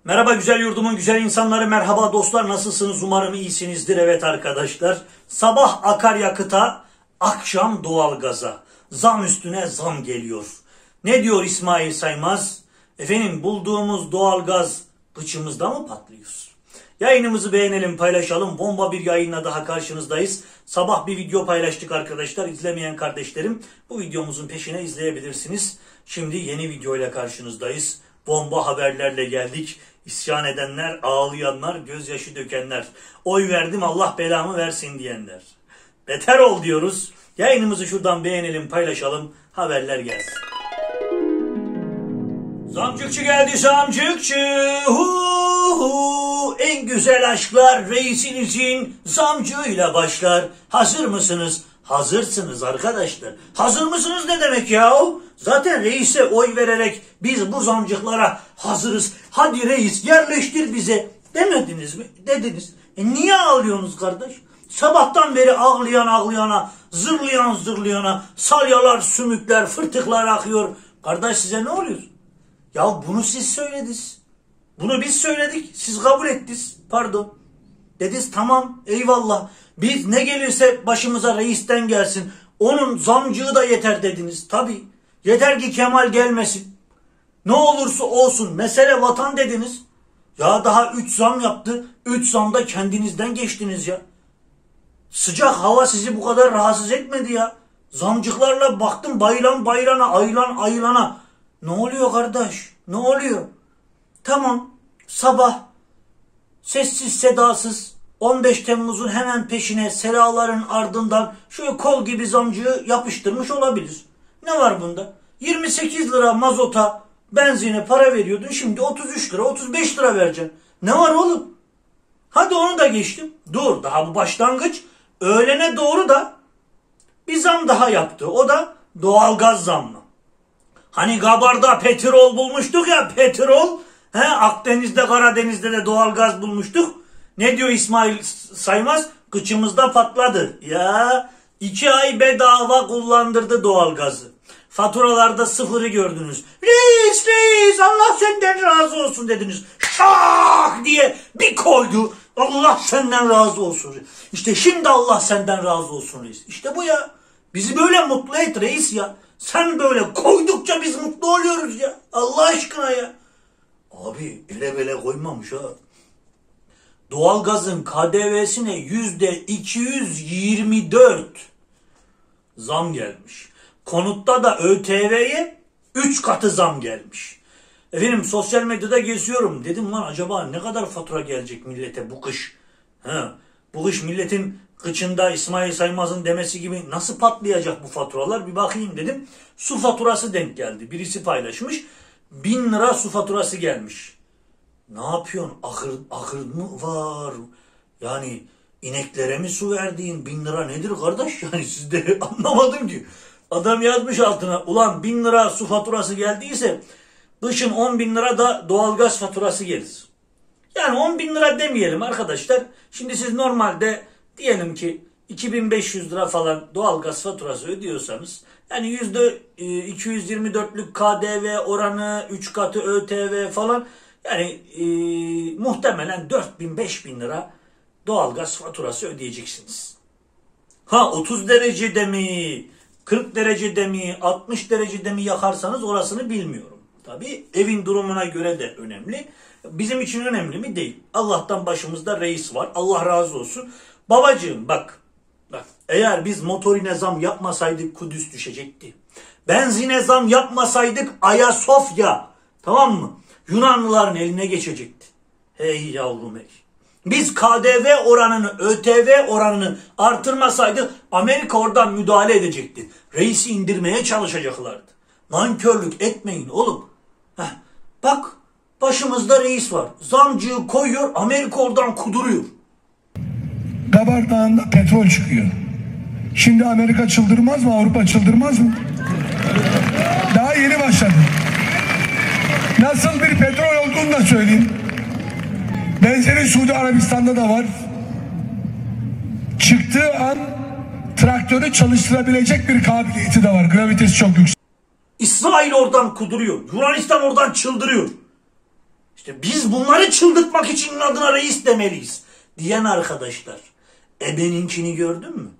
Merhaba güzel yurdumun güzel insanları, merhaba dostlar, nasılsınız? Umarım iyisinizdir. Evet arkadaşlar, sabah akaryakıta, akşam doğalgaza, zam üstüne zam geliyor. Ne diyor İsmail Saymaz? Efendim, bulduğumuz doğalgaz kıçımızda mı patlıyor? Yayınımızı beğenelim, paylaşalım. Bomba bir yayınla daha karşınızdayız. Sabah bir video paylaştık arkadaşlar. İzlemeyen kardeşlerim bu videomuzun peşine izleyebilirsiniz. Şimdi yeni video ile karşınızdayız. Bomba haberlerle geldik. İsyan edenler, ağlayanlar, gözyaşı dökenler, oy verdim Allah belamı versin diyenler. Beter ol diyoruz. Yayınımızı şuradan beğenelim, paylaşalım. Haberler gelsin. Zamcıkçı geldi, zamcıkçı. En güzel aşklar reisinizin zamcıyla başlar. Hazır mısınız? Hazırsınız arkadaşlar. Hazır mısınız ne demek yahu? Zaten reise oy vererek biz bu zamcıklara hazırız. Hadi reis yerleştir bize demediniz mi? Dediniz. Niye ağlıyorsunuz kardeş? Sabahtan beri ağlayana, zırlayana, salyalar, sümükler, fırtıklar akıyor. Kardeş size ne oluyor? Ya bunu siz söylediniz. Bunu biz söyledik. Siz kabul ettiniz. Pardon. Dediniz tamam eyvallah. Biz ne gelirse başımıza reisten gelsin. Onun zamcığı da yeter dediniz. Tabii. Yeter ki Kemal gelmesin. Ne olursa olsun. Mesele vatan dediniz. Ya daha 3 zam yaptı. 3 zamda kendinizden geçtiniz ya. Sıcak hava sizi bu kadar rahatsız etmedi ya. Zamcıklarla baktım baylan bayrana, aylan aylana. Ne oluyor kardeş? Ne oluyor? Tamam. Sabah sessiz sedasız 15 Temmuz'un hemen peşine selaların ardından şöyle kol gibi zamcıyı yapıştırmış olabilir. Ne var bunda? 28 lira mazota, benzine para veriyordun. Şimdi 33 lira, 35 lira vereceksin. Ne var oğlum? Hadi onu da geçtim. Dur, daha bu başlangıç. Öğlene doğru da bir zam daha yaptı. O da doğalgaz zammı. Hani Gabar'da petrol bulmuştuk ya, petrol. Akdeniz'de, Karadeniz'de de doğalgaz bulmuştuk. Ne diyor İsmail Saymaz? Kıçımızda patladı. Ya 2 ay bedava kullandırdı doğalgazı. Faturalarda sıfırı gördünüz. Reis Allah senden razı olsun dediniz. Şak diye bir koydu. Allah senden razı olsun. İşte şimdi Allah senden razı olsun reis. İşte bu ya. Bizi böyle mutlu et reis ya. Sen böyle koydukça biz mutlu oluyoruz ya. Allah aşkına ya. Abi ele bele koymamış ha. Doğalgazın KDV'sine %224 zam gelmiş. Konutta da ÖTV'ye 3 katı zam gelmiş. Efendim sosyal medyada geziyorum. Dedim lan acaba ne kadar fatura gelecek millete bu kış? Bu kış milletin kıçında İsmail Saymaz'ın demesi gibi nasıl patlayacak bu faturalar? Bir bakayım dedim. Su faturası denk geldi. Birisi paylaşmış. 1000 lira su faturası gelmiş. Ne yapıyorsun? Ahır mı var? Yani ineklere mi su verdiğin 1000 lira nedir kardeş? Yani siz de anlamadım ki. Adam yazmış altına. Ulan 1000 lira su faturası geldiyse kışın 10.000 lira da doğalgaz faturası gelir. Yani 10.000 lira demeyelim arkadaşlar. Şimdi siz normalde diyelim ki 2500 lira falan doğalgaz faturası ödüyorsanız yani %224'lük KDV oranı, 3 katı ÖTV falan yani muhtemelen 4.000-5.000 lira doğalgaz faturası ödeyeceksiniz. 30 derecede mi, 40 derecede mi, 60 derecede mi yakarsanız orasını bilmiyorum. Tabii evin durumuna göre de önemli. Bizim için önemli mi? Değil. Allah'tan başımızda reis var. Allah razı olsun. Babacığım bak. Eğer biz motorine zam yapmasaydık Kudüs düşecekti. Benzine zam yapmasaydık Ayasofya, tamam mı, Yunanlıların eline geçecekti. Hey yavrum hey. Biz KDV oranını, ÖTV oranını artırmasaydık Amerika oradan müdahale edecekti. Reisi indirmeye çalışacaklardı. Nankörlük etmeyin oğlum. Bak başımızda reis var. Zamcıyı koyuyor, Amerika oradan kuduruyor. Gabar Dağı'nda petrol çıkıyor. Şimdi Amerika çıldırmaz mı? Avrupa çıldırmaz mı? Daha yeni başladı. Nasıl bir petrol olduğunu da söyleyeyim. Benzeri Suudi Arabistan'da da var. Çıktığı an traktörü çalıştırabilecek bir kabiliyeti de var. Gravitesi çok yüksek. İsrail oradan kuduruyor. Yunanistan oradan çıldırıyor. İşte biz bunları çıldırtmak için adına reis demeliyiz diyen arkadaşlar. Ebeninkini gördün mü?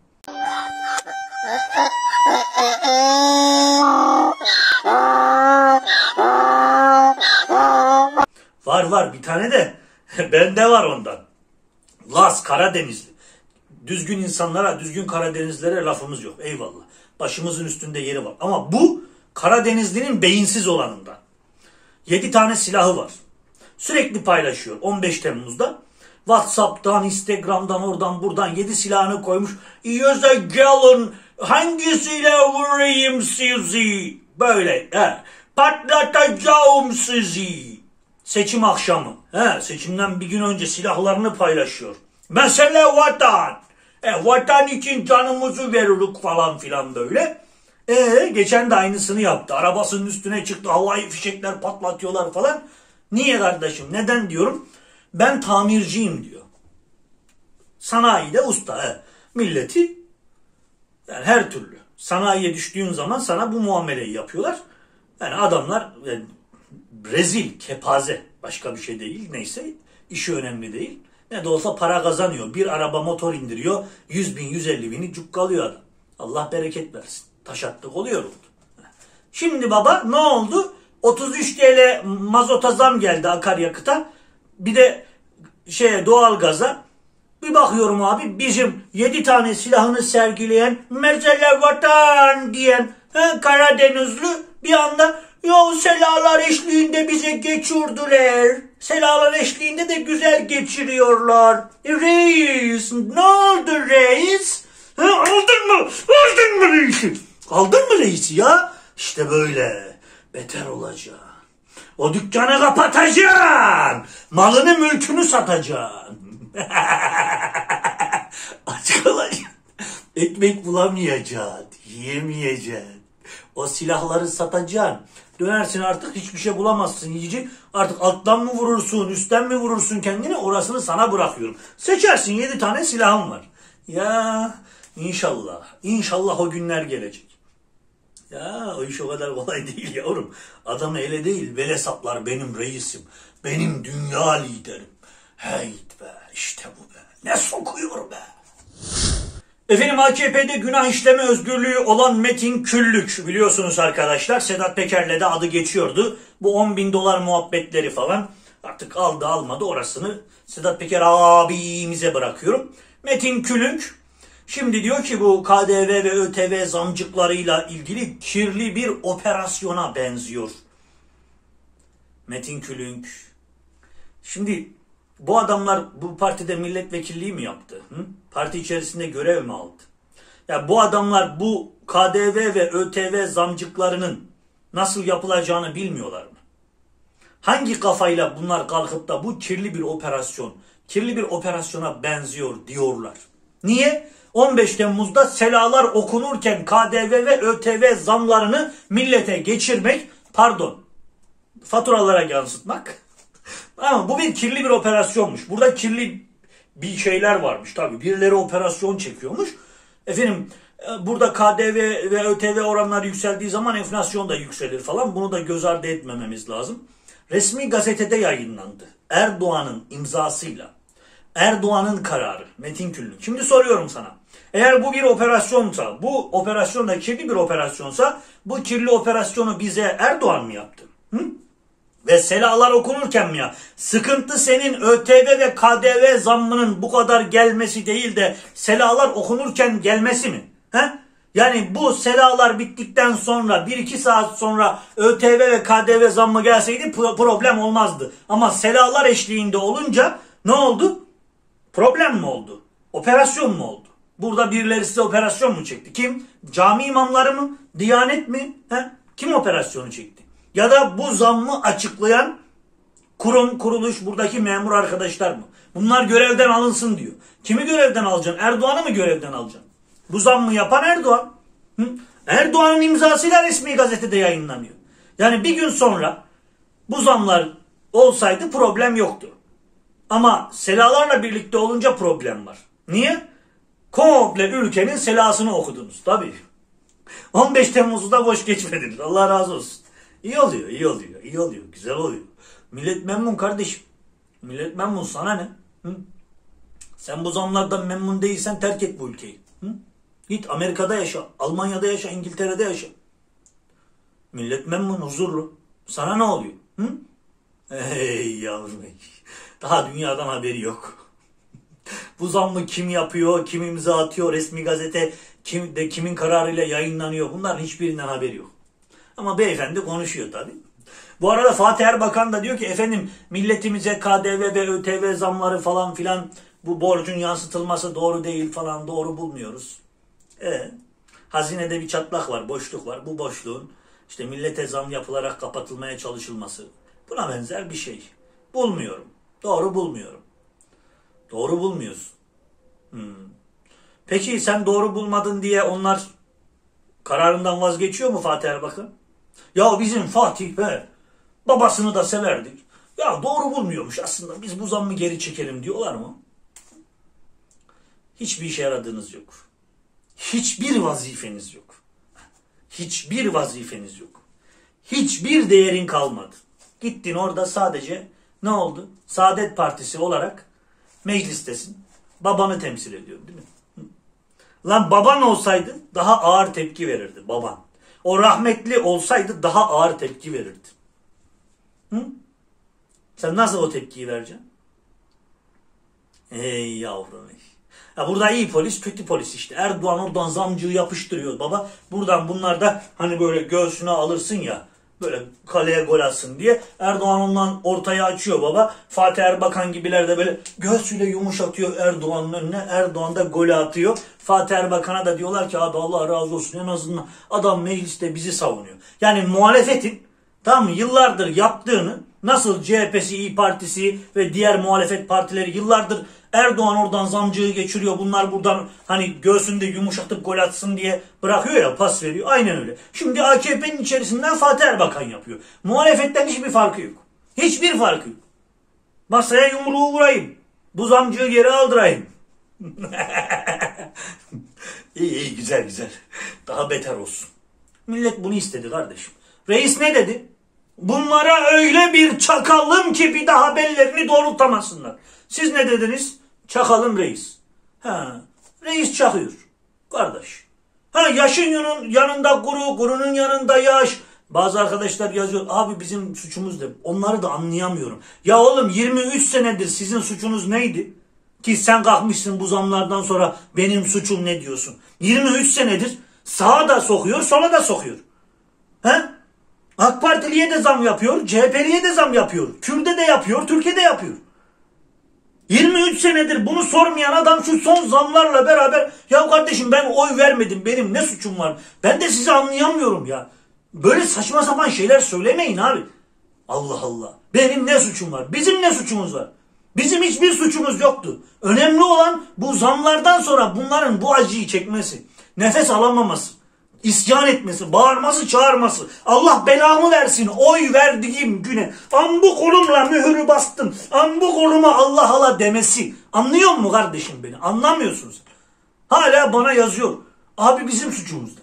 Var bir tane de bende var ondan. Laz Karadenizli. Düzgün insanlara, düzgün Karadenizlilere lafımız yok. Eyvallah. Başımızın üstünde yeri var. Ama bu Karadenizlinin beyinsiz olanından. 7 tane silahı var. Sürekli paylaşıyor 15 Temmuz'da. WhatsApp'tan, Instagram'dan, oradan buradan 7 silahını koymuş. İyiyorsa gelin hangisiyle vurayım sizi? Böyle patlatacağım sizi. Seçim akşamı. Seçimden bir gün önce silahlarını paylaşıyor. Mesele vatan. Vatan için canımızı veririk falan filan böyle. Geçen de aynısını yaptı. Arabasının üstüne çıktı. Havai fişekler patlatıyorlar falan. Niye kardeşim? Neden diyorum? Ben tamirciyim diyor. Sanayide usta. Milleti yani her türlü. Sanayiye düştüğün zaman sana bu muameleyi yapıyorlar. Yani adamlar rezil, kepaze. Başka bir şey değil. Neyse. İşi önemli değil. Ne de olsa para kazanıyor. Bir araba motor indiriyor. 100 bin, 150 bini cukkalıyor adam. Allah bereket versin. Taş attık oluyor oldu. Şimdi baba ne oldu? 33 TL mazota zam geldi akaryakıta. Bir de doğalgaza. Bir bakıyorum abi bizim 7 tane silahını sergileyen mesele vatan diyen Karadenizli bir anda selalar eşliğinde bize geçirdiler. Selalar eşliğinde de güzel geçiriyorlar. Reis ne oldu reis? Aldın mı? Aldın mı reisi? Aldın mı reisi ya? İşte böyle. Beter olacaksın. O dükkanı kapatacaksın. Malını mülkünü satacaksın. Aç kalacaksın. Ekmek bulamayacaksın. Yiyemeyeceksin. O silahları satacaksın. Dönersin artık hiçbir şey bulamazsın yiyecek. Artık alttan mı vurursun, üstten mi vurursun kendini orasını sana bırakıyorum. Seçersin 7 tane silahım var. Ya inşallah. İnşallah o günler gelecek. Ya o iş o kadar kolay değil yavrum. Adam ele değil bele saplar benim reisim. Benim dünya liderim. Heyt be işte bu be. Ne sokuyor be. Efendim AKP'de günah işleme özgürlüğü olan Metin Küllük biliyorsunuz arkadaşlar. Sedat Peker'le de adı geçiyordu. Bu 10.000 dolar muhabbetleri falan artık aldı almadı orasını Sedat Peker abimize bırakıyorum. Metin Küllük şimdi diyor ki bu KDV ve ÖTV zamcıklarıyla ilgili kirli bir operasyona benziyor. Metin Küllük. Şimdi bu adamlar bu partide milletvekilliği mi yaptı? Parti içerisinde görev mi aldı? Ya bu adamlar bu KDV ve ÖTV zamcıklarının nasıl yapılacağını bilmiyorlar mı? Hangi kafayla bunlar kalkıp da bu kirli bir operasyona benziyor diyorlar? Niye? 15 Temmuz'da selalar okunurken KDV ve ÖTV zamlarını millete geçirmek, faturalara yansıtmak. Ama bu bir kirli bir operasyonmuş. Burada kirli bir şeyler varmış tabii. Birileri operasyon çekiyormuş. Efendim burada KDV ve ÖTV oranları yükseldiği zaman enflasyon da yükselir falan. Bunu da göz ardı etmememiz lazım. Resmi gazetede yayınlandı. Erdoğan'ın imzasıyla. Erdoğan'ın kararı. Metin Küllük. Şimdi soruyorum sana. Eğer bu bir operasyonsa, bu operasyon da kirli bir operasyonsa bu kirli operasyonu bize Erdoğan mı yaptı? Ve selalar okunurken mi ya? Sıkıntı senin ÖTV ve KDV zammının bu kadar gelmesi değil de selalar okunurken gelmesi mi? Yani bu selalar bittikten sonra 1-2 saat sonra ÖTV ve KDV zammı gelseydi problem olmazdı. Ama selalar eşliğinde olunca ne oldu? Problem mi oldu? Operasyon mu oldu? Burada birileri size operasyon mu çekti? Kim? Cami imamları mı? Diyanet mi? Kim operasyonu çekti? Ya da bu zammı açıklayan kurum, kuruluş, buradaki memur arkadaşlar mı? Bunlar görevden alınsın diyor. Kimi görevden alacaksın? Erdoğan'ı mı görevden alacaksın? Bu zammı yapan Erdoğan. Erdoğan'ın imzasıyla resmi gazetede yayınlanıyor. Yani bir gün sonra bu zamlar olsaydı problem yoktu. Ama selalarla birlikte olunca problem var. Niye? Komple ülkenin selasını okudunuz. Tabii. 15 Temmuz'u da boş geçmediniz. Allah razı olsun. İyi oluyor, güzel oluyor. Millet memnun kardeşim. Millet memnun, sana ne? Hı? Sen bu zamlardan memnun değilsen terk et bu ülkeyi. Hı? Git Amerika'da yaşa, Almanya'da yaşa, İngiltere'de yaşa. Millet memnun, huzurlu. Sana ne oluyor? Hı? Ey yavrum ey. Daha dünyadan haberi yok. Bu zammı kim yapıyor, kim imza atıyor, resmi gazete kimin kararıyla yayınlanıyor. Bunların hiçbirinden haberi yok. Ama beyefendi konuşuyor tabii. Bu arada Fatih Erbakan da diyor ki efendim milletimize KDV ve ÖTV zamları falan filan, bu borcun yansıtılması doğru değil falan, doğru bulmuyoruz. Hazinede bir çatlak var, boşluk var. Bu boşluğun işte millete zam yapılarak kapatılmaya çalışılması, buna benzer bir şey. Bulmuyorum. Doğru bulmuyorum. Doğru bulmuyorsun. Peki sen doğru bulmadın diye onlar kararından vazgeçiyor mu Fatih Erbakan? Ya bizim Fatih be, babasını da severdik. Ya doğru bulmuyormuş aslında, biz bu zammı geri çekelim diyorlar mı? Hiçbir işe yaradığınız yok. Hiçbir vazifeniz yok. Hiçbir vazifeniz yok. Hiçbir değerin kalmadı. Gittin orada sadece ne oldu? Saadet Partisi olarak meclistesin. Babanı temsil ediyor değil mi? Lan baban olsaydı daha ağır tepki verirdi baban. O rahmetli olsaydı daha ağır tepki verirdi. Hı? Sen nasıl o tepkiyi vereceksin? Ey yavrum ey. Ya burada iyi polis, kötü polis işte. Erdoğan oradan zamcıyı yapıştırıyor baba. Buradan bunlar da hani böyle göğsüne alırsın ya, böyle kaleye gol atsın diye. Erdoğan ondan ortaya açıyor baba. Fatih Erbakan gibiler de böyle göğsüyle yumuşatıyor Erdoğan'ın önüne. Erdoğan da golü atıyor. Fatih Erbakan'a da diyorlar ki abi Allah razı olsun, en azından adam mecliste bizi savunuyor. Yani muhalefetin, tamam mı, yıllardır yaptığını, nasıl CHP'si, İYİ Partisi ve diğer muhalefet partileri yıllardır Erdoğan oradan zamcıyı geçiriyor, bunlar buradan hani göğsünde yumuşatıp gol atsın diye bırakıyor ya, pas veriyor. Aynen öyle. Şimdi AKP'nin içerisinden Fatih Erbakan yapıyor. Muhalefetten hiçbir farkı yok. Hiçbir farkı yok. Masaya yumruğu vurayım. Bu zamcıyı geri aldırayım. İyi güzel güzel. Daha beter olsun. Millet bunu istedi kardeşim. Reis ne dedi? Bunlara öyle bir çakalım ki bir daha bellerini doğrultamasınlar. Siz ne dediniz? Çakalım reis. Reis çakıyor. Kardeş. Yaşın yanında kuru, kurunun yanında yaş. Bazı arkadaşlar yazıyor. Abi bizim suçumuz ne? Onları da anlayamıyorum. Ya oğlum 23 senedir sizin suçunuz neydi? Ki sen kalkmışsın bu zamlardan sonra benim suçum ne diyorsun? 23 senedir sağa da sokuyor, sola da sokuyor. AK Partiliye de zam yapıyor, CHP'liye de zam yapıyor. Kürt'e de yapıyor, Türkiye'de yapıyor. 23 senedir bunu sormayan adam şu son zamlarla beraber ya kardeşim ben oy vermedim, benim ne suçum var? Ben de sizi anlayamıyorum ya. Böyle saçma sapan şeyler söylemeyin abi. Allah Allah. Benim ne suçum var? Bizim ne suçumuz var? Bizim hiçbir suçumuz yoktu. Önemli olan bu zamlardan sonra bunların bu acıyı çekmesi, nefes alamaması, isyan etmesi, bağırması, çağırması. Allah belamı versin oy verdiğim güne. Bu kolumla mühürü bastım. Bu koluma Allah Allah demesi. Anlıyor musun kardeşim beni? Anlamıyorsunuz. Hala bana yazıyor. Abi bizim suçumuzda.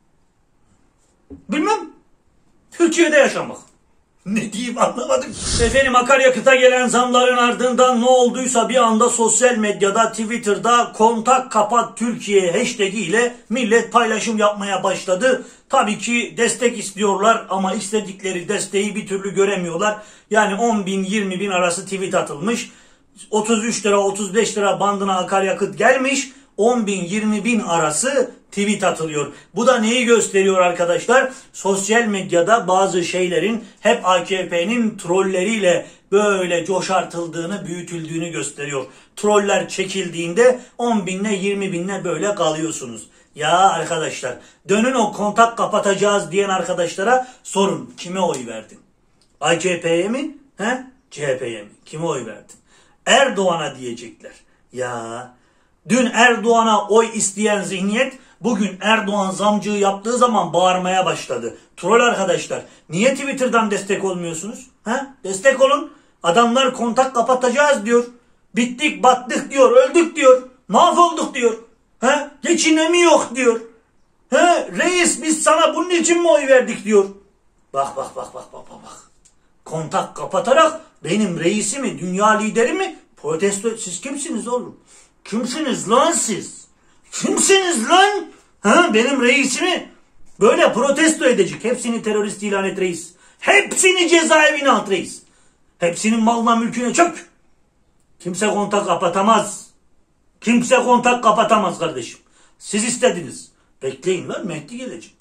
Bilmem. Türkiye'de yaşamak. Ne diyeyim anlamadım. Efendim akaryakıta gelen zamların ardından ne olduysa bir anda sosyal medyada, Twitter'da kontak kapat Türkiye hashtag ile millet paylaşım yapmaya başladı. Tabii ki destek istiyorlar ama istedikleri desteği bir türlü göremiyorlar. Yani 10 bin 20 bin arası tweet atılmış. 33 lira 35 lira bandına akaryakıt gelmiş. 10 bin 20 bin arası tweet atılıyor. Bu da neyi gösteriyor arkadaşlar? Sosyal medyada bazı şeylerin hep AKP'nin trolleriyle böyle coşartıldığını, büyütüldüğünü gösteriyor. Troller çekildiğinde 10 binle 20 binle böyle kalıyorsunuz. Ya arkadaşlar dönün o kontak kapatacağız diyen arkadaşlara sorun. Kime oy verdin? AKP'ye mi? CHP'ye mi? Kime oy verdin? Erdoğan'a diyecekler. Ya dün Erdoğan'a oy isteyen zihniyet bugün Erdoğan zamcıyı yaptığı zaman bağırmaya başladı. Troll arkadaşlar, niye Twitter'dan destek olmuyorsunuz? Destek olun. Adamlar kontak kapatacağız diyor. Bittik, battık diyor, öldük diyor. Mahvolduk diyor. Geçinemiyor diyor. Reis biz sana bunun için mi oy verdik diyor. Bak. kontak kapatarak benim reisimi, dünya liderimi protesto... Siz kimsiniz oğlum? Kimsiniz lan siz? Kimsiniz lan? Ha, benim reisimi böyle protesto edecek. Hepsini terörist ilan et reis. Hepsini cezaevine at reis. Hepsinin malına mülküne çök. Kimse kontak kapatamaz. Kimse kontak kapatamaz kardeşim. Siz istediniz. Bekleyin lan, Mehdi gelecek.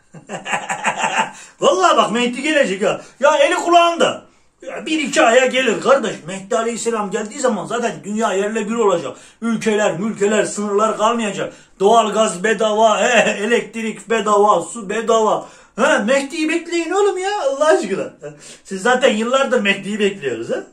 Vallahi bak, Mehdi gelecek ya. Ya eli kulağında. Ya 1-2 aya gelir kardeş. Mehdi Aleyhisselam geldiği zaman zaten dünya yerle bir olacak. Ülkeler, mülkeler, sınırlar kalmayacak. Doğalgaz bedava, elektrik bedava, su bedava. Mehdi'yi bekleyin oğlum ya, Allah aşkına. Siz zaten yıllardır Mehdi'yi bekliyoruz ha.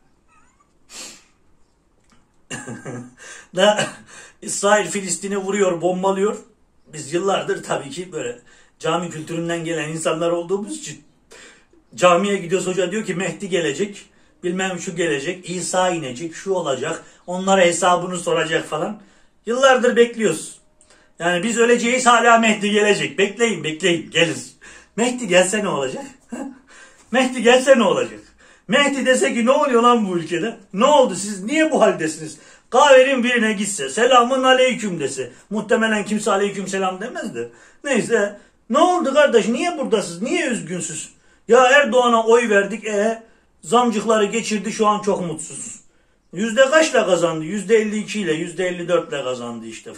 İsrail Filistin'i vuruyor, bombalıyor. Biz yıllardır tabii ki böyle cami kültüründen gelen insanlar olduğumuz için camiye gidiyoruz, hoca diyor ki Mehdi gelecek, bilmem şu gelecek, İsa inecek, şu olacak, onlara hesabını soracak falan. Yıllardır bekliyoruz. Yani biz öleceğiz, hala Mehdi gelecek. Bekleyin, gelir. Mehdi gelse ne olacak? Mehdi gelse ne olacak? Mehdi dese ki ne oluyor lan bu ülkede? Ne oldu, siz niye bu haldesiniz? Kahvenin birine gitse, selamun aleyküm dese, muhtemelen kimse aleyküm selam demez de. Neyse, ne oldu kardeş, niye buradasınız, niye üzgünsüz? Ya Erdoğan'a oy verdik, zamcıkları geçirdi, şu an çok mutsuz. Yüzde kaçla kazandı? %52 ile, %54 ile kazandı işte.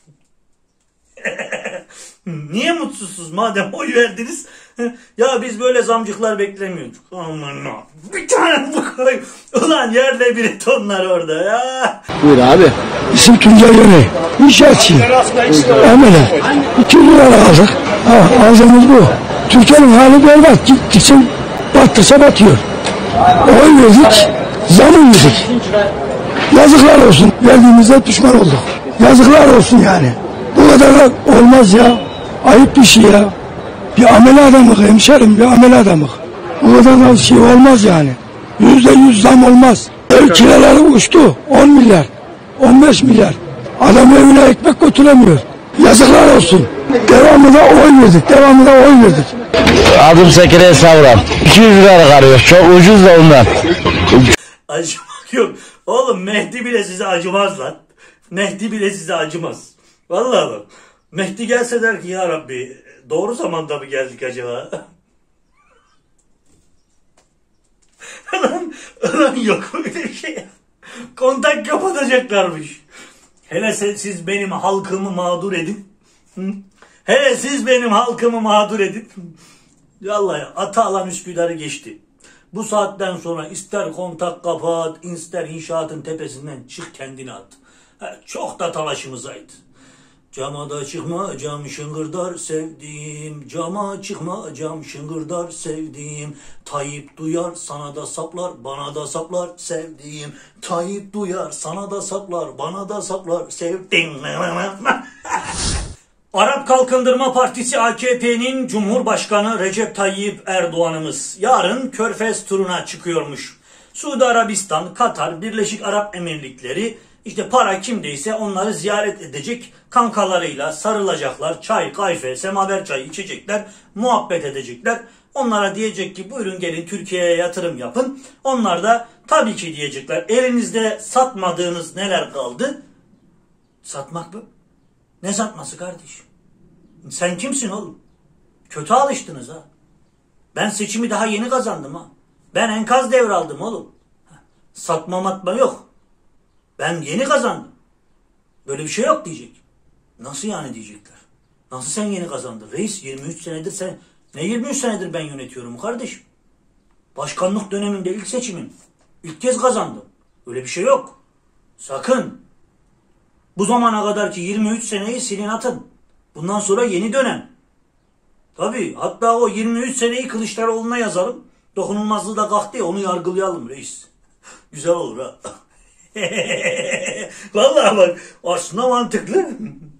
Niye mutsuzsuz madem oy verdiniz? Ya biz böyle zamcıklar beklemiyorduk. Aman bir tane bu koy. Ulan yerle bir tonlar orada ya. Buyur abi. İsim Tuncay Yöne. İnşaatçıyım. Amele. 200 lira aldık. Ağzımız bu. Türkiye'nin hali berbat. Gittikçe battıkça batıyor. Oy verdik. Zamı yedik. Yazıklar olsun. Verdiğimizde düşman olduk. Yazıklar olsun yani. Bu kadar da olmaz ya. Ayıp bir şey ya. Bir amele adamı hemşerim, bir amele adamı. Bu kadar da şey olmaz yani. %100 zam olmaz. Ev kiraları uçtu. 10 milyar, 15 milyar. Adam evine ekmek götüremiyor. Yazıklar olsun. Devamında oy verdik. Adım Sekire Savran. 200 lira arıyor. Çok ucuz da ondan. Acımak yok. Oğlum Mehdi bile size acımaz lan. Mehdi bile size acımaz. Vallahi bak. Mehdi gelse der ki ya Rabbi doğru zamanda mı geldik acaba? Lan yok öyle bir şey. Kontak kapatacaklarmış. Hele siz benim halkımı mağdur edin. Hele siz benim halkımı mağdur edin. Vallahi ata alan Üsküdar'ı geçti. Bu saatten sonra ister kontak kapat, ister inşaatın tepesinden çık kendini at. Çok da talaşımızaydı. Cama da çıkma cam şıngırdar sevdiğim, cama çıkma cam şıngırdar sevdiğim. Tayyip duyar sana da saplar, bana da saplar sevdiğim. Tayyip duyar sana da saplar, bana da saplar sevdiğim. Arap Kalkındırma Partisi AKP'nin Cumhurbaşkanı Recep Tayyip Erdoğan'ımız yarın Körfez turuna çıkıyormuş. Suudi Arabistan, Katar, Birleşik Arap Emirlikleri, işte para kimdeyse onları ziyaret edecek, kankalarıyla sarılacaklar, çay, kahve, semaver çayı içecekler, muhabbet edecekler. Onlara diyecek ki buyurun gelin Türkiye'ye yatırım yapın. Onlar da tabii ki diyecekler. Elinizde satmadığınız neler kaldı? Satmak mı? Ne satması kardeşim? Sen kimsin oğlum? Kötü alıştınız ha. Ben seçimi daha yeni kazandım ha. Ben enkaz devraldım oğlum. Satma matma yok. Ben yeni kazandım. Böyle bir şey yok diyecek. Nasıl yani diyecekler. Nasıl sen yeni kazandın? Reis 23 senedir sen... Ne 23 senedir ben yönetiyorum kardeşim? Başkanlık döneminde ilk seçimim. İlk kez kazandım. Öyle bir şey yok. Sakın. Bu zamana kadar ki 23 seneyi silin atın. Bundan sonra yeni dönem. Tabii hatta o 23 seneyi Kılıçdaroğlu'na yazalım. Dokunulmazlığı da kalktı ya, onu yargılayalım reis. Güzel olur ha. Vallahi bak aslında mantıklı.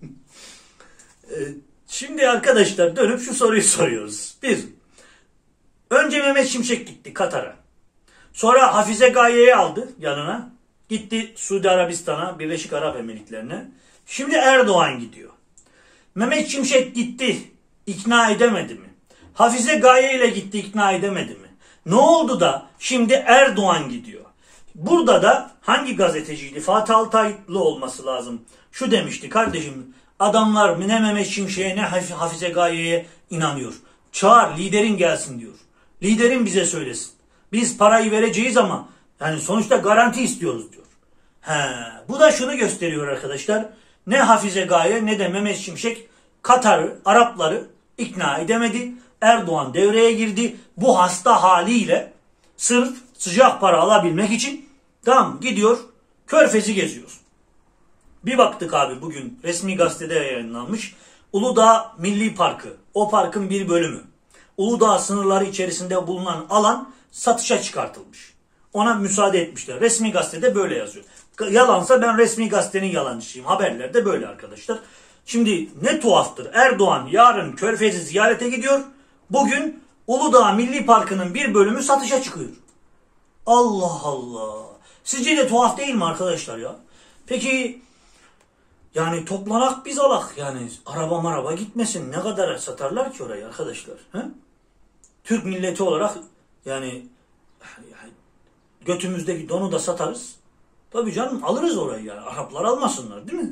Şimdi arkadaşlar dönüp şu soruyu soruyoruz. Bir, önce Mehmet Şimşek gitti Katar'a. Sonra Hafize Gaye'yi aldı yanına. Gitti Suudi Arabistan'a, Birleşik Arap Emirlikleri'ne. Şimdi Erdoğan gidiyor. Mehmet Şimşek gitti, ikna edemedi mi? Hafize Gaye ile gitti, ikna edemedi mi? Ne oldu da şimdi Erdoğan gidiyor? Burada da hangi gazeteciydi? Fatih Altaylı olması lazım. Şu demişti: kardeşim, adamlar ne Mehmet Şimşek'e ne Hafize Gaye'ye inanıyor. Çağır, liderin gelsin diyor. Liderin bize söylesin. Biz parayı vereceğiz ama yani sonuçta garanti istiyoruz diyor. Bu da şunu gösteriyor arkadaşlar. Ne Hafize Gaye ne de Mehmet Şimşek Katar'ı, Arapları ikna edemedi. Erdoğan devreye girdi. Bu hasta haliyle sırf sıcak para alabilmek için gidiyor Körfez'i geziyor. Bir baktık abi, bugün resmi gazetede yayınlanmış. Uludağ Milli Parkı, o parkın bir bölümü. Uludağ sınırları içerisinde bulunan alan satışa çıkartılmış. Ona müsaade etmişler. Resmi gazetede böyle yazıyor. Yalansa ben resmi gazetenin yalancısıyım. Haberlerde böyle arkadaşlar. Şimdi ne tuhaftır. Erdoğan yarın Körfez'i ziyarete gidiyor. Bugün Uludağ Milli Parkı'nın bir bölümü satışa çıkıyor. Allah Allah. Sizce de tuhaf değil mi arkadaşlar ya? Peki yani toplanak biz alak. Yani araba gitmesin. Ne kadar satarlar ki orayı arkadaşlar? He? Türk milleti olarak yani götümüzdeki donu da satarız. Tabii canım, alırız orayı yani. Araplar almasınlar değil mi?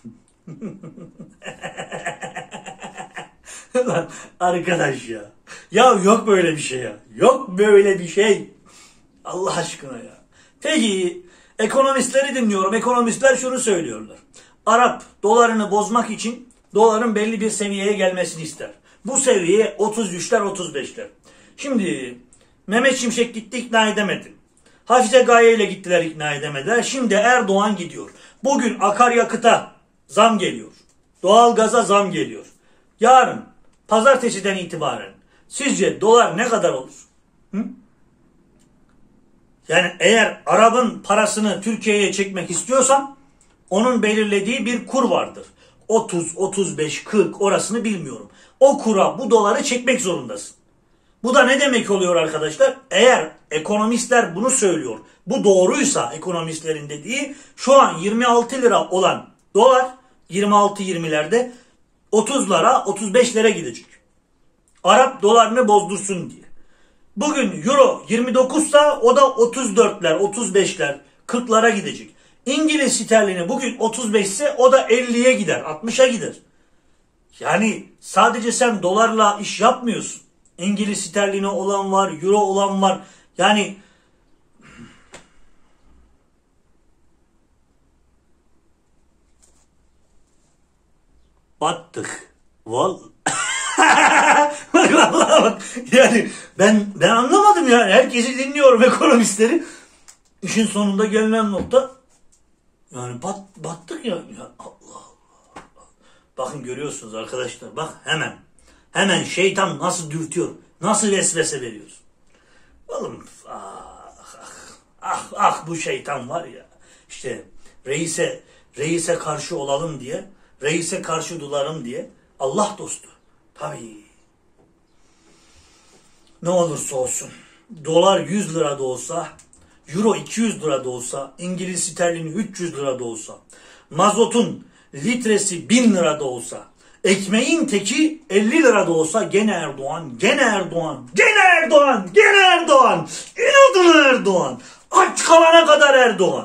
Lan arkadaş ya. Ya yok böyle bir şey ya. Yok böyle bir şey. Allah aşkına ya. Peki ekonomistleri dinliyorum. Ekonomistler şunu söylüyorlar. Arap dolarını bozmak için doların belli bir seviyeye gelmesini ister. Bu seviye 33'ler 35'ler. Şimdi Mehmet Şimşek gitti, ikna edemedi. Hafize Gaye ile gittiler, ikna edemediler. Şimdi Erdoğan gidiyor. Bugün akaryakıta zam geliyor. Doğalgaza zam geliyor. Yarın pazartesiden itibaren sizce dolar ne kadar olur? Yani eğer Arap'ın parasını Türkiye'ye çekmek istiyorsan onun belirlediği bir kur vardır. 30, 35, 40 orasını bilmiyorum. O kura bu doları çekmek zorundasın. Bu da ne demek oluyor arkadaşlar? Eğer ekonomistler bunu söylüyor, bu doğruysa ekonomistlerin dediği, şu an 26 lira olan dolar 26-20'lerde 30'lara 35'lere gidecek. Arap dolarını bozdursun diye. Bugün euro 29'sa o da 34'ler, 35'ler, 40'lara gidecek. İngiliz sterlini bugün 35 ise o da 50'ye gider, 60'a gider. Yani sadece sen dolarla iş yapmıyorsun. İngiliz sterlini olan var, euro olan var. Yani battık. Vallahi bak. Yani ben anlamadım ya. Herkesi dinliyorum, ekonomistleri. İşin sonunda gelinen nokta yani battık ya. Allah Allah. Bakın görüyorsunuz arkadaşlar. Bak hemen şeytan nasıl dürtüyor. Nasıl vesvese veriyor. Oğlum bu şeytan var ya. İşte reise karşı olalım diye, reise karşı duralım diye Allah dostu. Tabii. Ne olursa olsun. Dolar 100 lira da olsa, euro 200 lira da olsa, İngiliz sterlini 300 lira da olsa, mazotun litresi 1000 lira da olsa, ekmeğin teki 50 lira da olsa gene Erdoğan, gene Erdoğan, gene Erdoğan, gene Erdoğan, inadına Erdoğan, aç kalana kadar Erdoğan.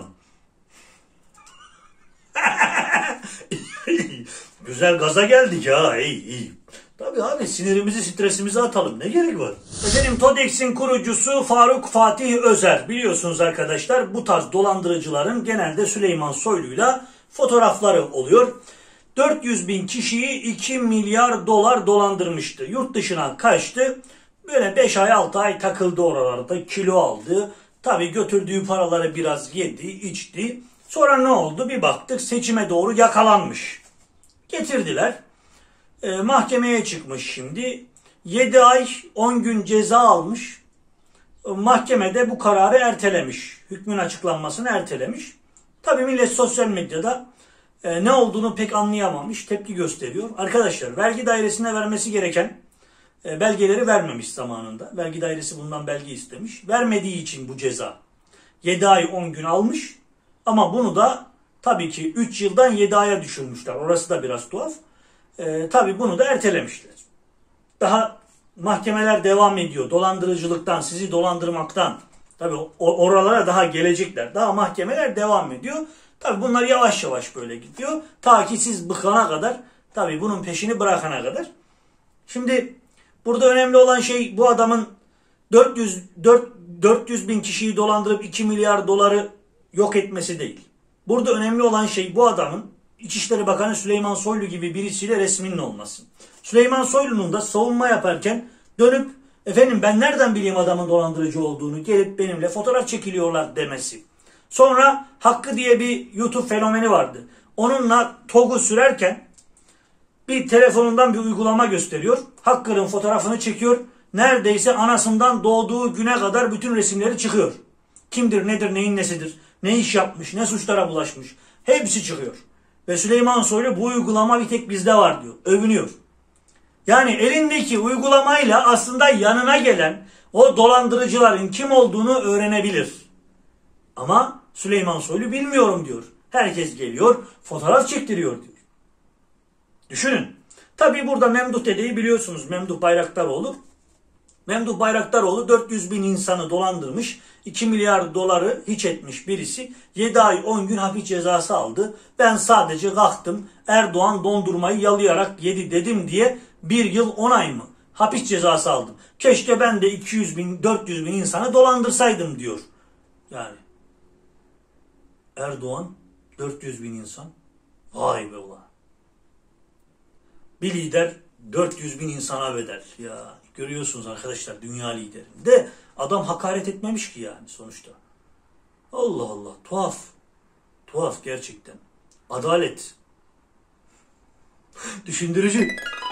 Güzel gaza geldik ya, iyi. Tabii abi, sinirimizi stresimizi atalım, ne gerek var? Efendim, TODEX'in kurucusu Faruk Fatih Özer, biliyorsunuz arkadaşlar, bu tarz dolandırıcıların genelde Süleyman Soylu'yla fotoğrafları oluyor. 400 bin kişiyi 2 milyar dolar dolandırmıştı. Yurt dışına kaçtı. Böyle 5 ay 6 ay takıldı oralarda. Kilo aldı. Tabii götürdüğü paraları biraz yedi, içti. Sonra ne oldu? Bir baktık seçime doğru yakalanmış. Getirdiler. Mahkemeye çıkmış şimdi. 7 ay 10 gün ceza almış. Mahkemede bu kararı ertelemiş. Hükmün açıklanmasını ertelemiş. Tabii millet sosyal medyada ne olduğunu pek anlayamamış, tepki gösteriyor. Arkadaşlar, vergi dairesine vermesi gereken belgeleri vermemiş zamanında. Vergi dairesi bundan belge istemiş. Vermediği için bu ceza. 7 ay 10 gün almış. Ama bunu da tabii ki 3 yıldan 7 aya düşürmüşler. Orası da biraz tuhaf. Tabii bunu da ertelemişler. Daha mahkemeler devam ediyor. Dolandırıcılıktan, sizi dolandırmaktan. Tabii oralara daha gelecekler. Daha mahkemeler devam ediyor. Tabii bunlar yavaş yavaş böyle gidiyor. Ta ki siz bıkana kadar, tabii bunun peşini bırakana kadar. Şimdi burada önemli olan şey bu adamın 400 bin kişiyi dolandırıp 2 milyar doları yok etmesi değil. Burada önemli olan şey bu adamın İçişleri Bakanı Süleyman Soylu gibi birisiyle resminin olması. Süleyman Soylu'nun da savunma yaparken dönüp efendim ben nereden bileyim adamın dolandırıcı olduğunu, gelip benimle fotoğraf çekiliyorlar demesi. Sonra Hakkı diye bir YouTube fenomeni vardı. Onunla TOG'u sürerken bir telefonundan bir uygulama gösteriyor. Hakkı'nın fotoğrafını çekiyor. Neredeyse anasından doğduğu güne kadar bütün resimleri çıkıyor. Kimdir, nedir, neyin nesidir, ne iş yapmış, ne suçlara bulaşmış. Hepsi çıkıyor. Ve Süleyman Soylu bu uygulama bir tek bizde var diyor. Övünüyor. Yani elindeki uygulamayla aslında yanına gelen o dolandırıcıların kim olduğunu öğrenebilir. Ama Süleyman Soylu bilmiyorum diyor. Herkes geliyor, fotoğraf çektiriyor diyor. Düşünün. Tabii burada Memduh dedeyi biliyorsunuz. Memduh Bayraktaroğlu. Memduh Bayraktaroğlu 400 bin insanı dolandırmış. 2 milyar doları hiç etmiş birisi. 7 ay 10 gün hapis cezası aldı. Ben sadece kalktım Erdoğan dondurmayı yalayarak yedi dedim diye 1 yıl 10 ay mı hapis cezası aldım. Keşke ben de 200 bin 400 bin insanı dolandırsaydım diyor. Yani Erdoğan 400 bin insan. Vay be ulan. Bir lider 400 bin insana bedel. Ya görüyorsunuz arkadaşlar, dünya lideri. De adam hakaret etmemiş ki yani sonuçta. Allah Allah, tuhaf. Tuhaf gerçekten. Adalet. Düşündürücü.